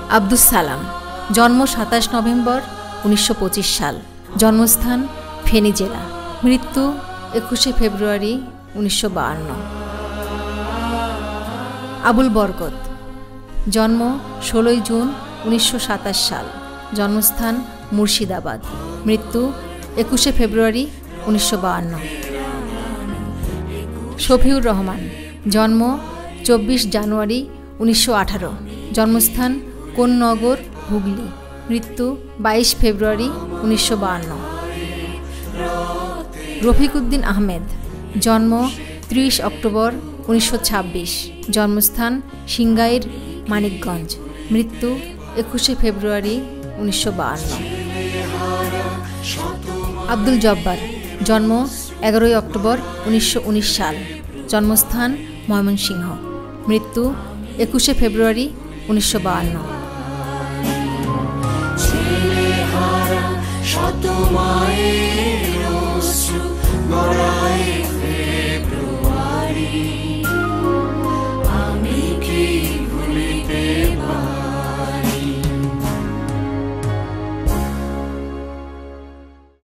আব্দুস সালাম, জন্ম 27 নভেম্বর 1925 সাল, জন্মস্থান ফেনী জেলা, মৃত্যু 21 ফেব্রুয়ারি 1952। আবুল বরকত, জন্ম 16 জুন 1927 সাল, জন্মস্থান মুর্শিদাবাদ, মৃত্যু 21 ফেব্রুয়ারি 1952। শফিউর রহমান, জন্ম 24 জানুয়ারি 1918, জন্মস্থান কোন্নগর, হুগলি, মৃত্যু 22 ফেব্রুয়ারি 1952। রফিক উদ্দিন আহমেদ, জন্ম 30 অক্টোবর 1926, জন্মস্থান সিংগাইর, মানিকগঞ্জ, মৃত্যু 21 ফেব্রুয়ারি 1952। আব্দুল জব্বার, জন্ম 11 অক্টোবর 1919 সাল, জন্মস্থান ময়মনসিংহ, মৃত্যু 21 ফেব্রুয়ারি 1952।